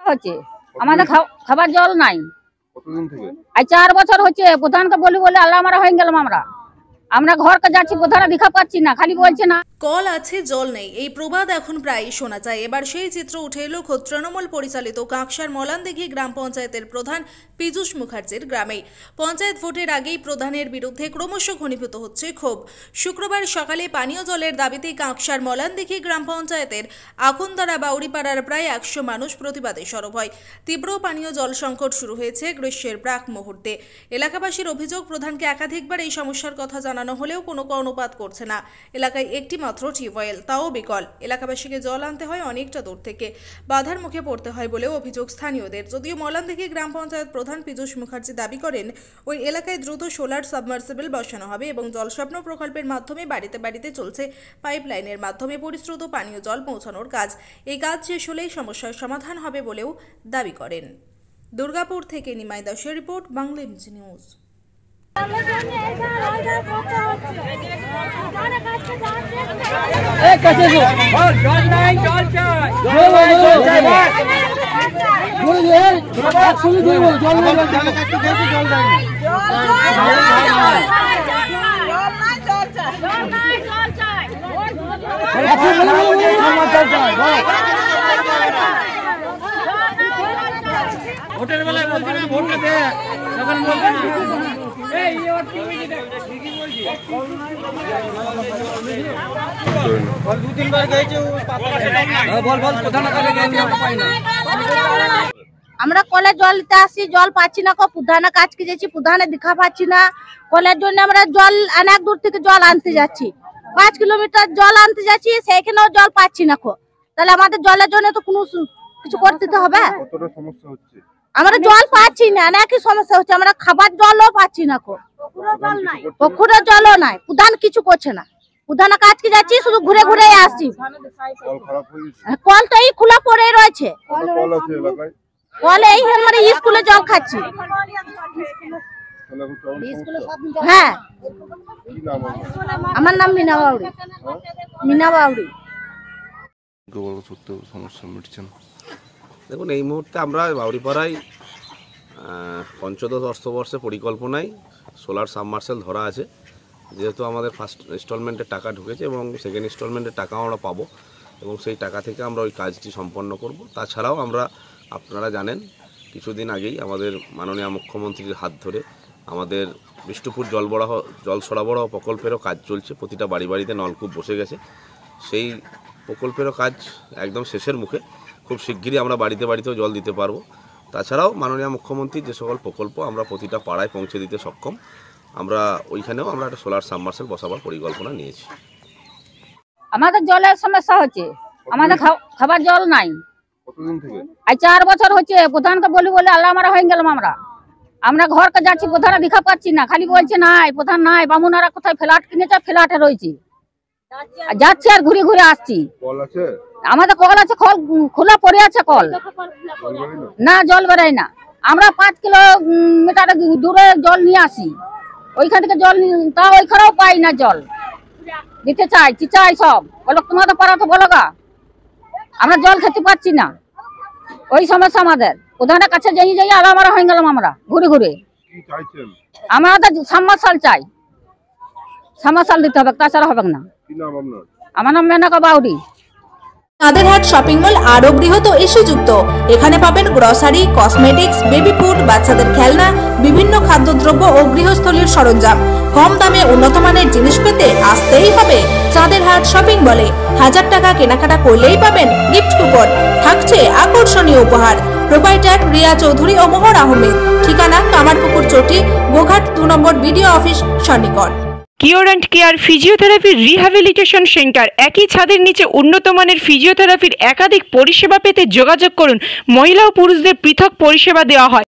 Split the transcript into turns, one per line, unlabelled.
হচ্ছে, আমাদের খাবার জল নাই।
কতদিন থেকে?
আজ 4 বছর হচ্ছে। প্রধানকে বলি আল্লাহ মারা হয়ে গেলাম। আমরা ঘরকে যাচ্ছি, প্রধান দেখা পাচ্ছি না, খালি বলছে না
কল আছে জল নেই। এই প্রবাদ এখন প্রায় শোনা যায়। এবার সেই চিত্র উঠে এলো খোদ তৃণমূল পরিচালিত কাঁকসার মলানদিঘি গ্রাম পঞ্চায়েতের প্রধান পীযূষ মুখার্জির গ্রামে। পঞ্চায়েত ভোটের আগেই প্রধানের বিরুদ্ধে ক্রমশ ঘনীভূত হচ্ছে ক্ষোভ। শুক্রবার সকালে পানীয় জলের দাবিতে কাঁকসার মলানদিঘি গ্রাম পঞ্চায়েতের আকুন্দারা বাউরিপাড়ার প্রায় 100 মানুষ প্রতিবাদে সরব হয়। তীব্র পানীয় জল সংকট শুরু হয়েছে গ্রীষ্মের প্রাক মুহূর্তে। এলাকাবাসীর অভিযোগ, প্রধানকে একাধিকবার এই সমস্যার কথা জানানো হলেও কোনো কর্ণপাত করছে না। এলাকায় একটি মাত্র টিউবওয়েল, তাও বিকল। এলাকাবাসীকে জল আনতে হয় অনেকটা দূর থেকে, বাধার মুখে পড়তে হয় বলেও অভিযোগ স্থানীয়দের। যদিও মলানদিঘি গ্রাম পঞ্চায়েত প্রধান পীযূষ মুখার্জি দাবি করেন ওই এলাকায় দ্রুত সোলার সাবমার্সিবল বসানো হবে এবং জলস্বপ্ন প্রকল্পের মাধ্যমে বাড়িতে বাড়িতে চলছে পাইপলাইনের মাধ্যমে পরিশ্রুত পানীয় জল পৌঁছানোর কাজ। এই কাজ শেষ হলেই সমস্যার সমাধান হবে বলেও দাবি করেন। দুর্গাপুর থেকে নিমাই দাসের রিপোর্ট, বাংলা এমজি নিউজ।
ভোটের বেলায় বলছি না, ভোটটা দে, তখন বলছি না।
আমরা কলে জল নিতে আসি, জল পাচ্ছি না। প্রধানের কাজকে যাচ্ছি, প্রধানে দেখা পাচ্ছি না। কলের জন্য আমরা জল অনেক দূর থেকে জল আনতে যাচ্ছি, 5 কিলোমিটার জল আনতে যাচ্ছি, সেইখানেও জল পাচ্ছি না। তাহলে আমাদের জলের জন্য তো কোনো কিছু করতে হবে। আমরা জল পাচ্ছি না, অনেকই সমস্যা হচ্ছে। আমরা খাবার জলও পাচ্ছি না, পুকুরের জলও নাই। প্রধান কিছু করছে না। প্রধানের কাজকে যাচ্ছি, শুধু ঘুরে ঘুরে আসছি। কল তো এই খোলা পড়ে রয়েছে। কলে এই আমরা স্কুলে জল খাচ্ছি। হ্যাঁ, আমার নাম মিনা বাউরি। মিনা বাউরি।
দেখুন, এই মুহূর্তে আমরা বাউরিপাড়ায় পঞ্চদশ অর্থবর্ষে পরিকল্পনায় সোলার সাবমার্সেল ধরা আছে। যেহেতু আমাদের ফার্স্ট ইনস্টলমেন্টের টাকা ঢুকেছে এবং সেকেন্ড ইনস্টলমেন্টের টাকাও আমরা পাবো এবং সেই টাকা থেকে আমরা ওই কাজটি সম্পন্ন করব। তাছাড়াও আমরা, আপনারা জানেন, কিছুদিন আগেই আমাদের মাননীয় মুখ্যমন্ত্রীর হাত ধরে আমাদের বিষ্ণুপুর জল সরবরাহ প্রকল্পেরও কাজ চলছে। প্রতিটা বাড়ি বাড়িতে নলকূপ বসে গেছে। সেই প্রকল্পেরও কাজ একদম শেষের মুখে। খুব শিগগিরই আমরা বাড়িতে বাড়িতেও জল দিতে পারবো। তাছাড়াও মাননীয় মুখ্যমন্ত্রীর যে সকল প্রকল্প আমরা প্রতিটা পাড়ায় পৌঁছে দিতে সক্ষম, আমরা ওইখানেও আমরা একটা সোলার সাবমার্সেল বসাবার পরিকল্পনা নিয়েছি।
আমাদের জলের সমস্যা হচ্ছে, আমাদের খাবার জল নাই।
কতদিন থেকে?
আজ 4 বছর হচ্ছে। প্রধানকে বলি আল্লাহ মারা হয়ে গেলাম। আমরা ঘরকে যাচ্ছি, প্রধান দেখা পাচ্ছি না, খালি বলছে নাই, প্রধান নাই। বামুনারা কোথায় ফ্ল্যাট কিনেছে, ফ্ল্যাটে রয়েছে, যাচ্ছি আর ঘুরে ঘুরে আসছি। আমাদের কল আছে, খোলা পড়ে আছে কল, না জল বেরোয় না। আমরা 5 কিলোমিটার দূরে জল নিয়ে আসি, ওইখান থেকে জল, তাও ওইখানেও পাই না জল। দিতে চাই চিচাই সব বলো, তোমাদের পাড়া তো বলো গা, আমরা জল খেতে পাচ্ছি না। ওই সমস্যা আমাদের। প্রধানের কাছে যাই আলাদা মারা হয়ে গেলাম আমরা ঘুরে ঘুরে। আমাদের সাবমার্সাল চাই, সাবমার্সাল দিতে হবে, তাছাড়া হবে না। আমার নাম মেনকা বাউরি।
চাঁদেরহাট শপিং মল আরো বৃহৎ ও ইস্যুযুক্ত। এখানে পাবেন গ্রসারি, কসমেটিক্স, বেবি ফুড, বাচ্চাদের খেলনা, বিভিন্ন খাদ্যদ্রব্য ও গৃহস্থলীর সরঞ্জাম। কম দামে উন্নত মানের জিনিস পেতে আসতেই হবে চাঁদেরহাট শপিং মলে। 1000 টাকা কেনাকাটা করলেই পাবেন গিফট কুপন, থাকছে আকর্ষণীয় উপহার। প্রোপাইটার রিয়া চৌধুরী ও মোহর আহমেদ। ঠিকানা কামারপুকুর চটি, গোঘাট 2 নম্বর বিডিও অফিস সন্নিকট।
Cure and care physiotherapy rehabilitation centre. একই ছাদের নিচে উন্নত মানের ফিজিওথেরাপির একাধিক পরিষেবা পেতে যোগাযোগ করুন। মহিলা ও পুরুষদের পৃথক পরিষেবা দেওয়া হয়।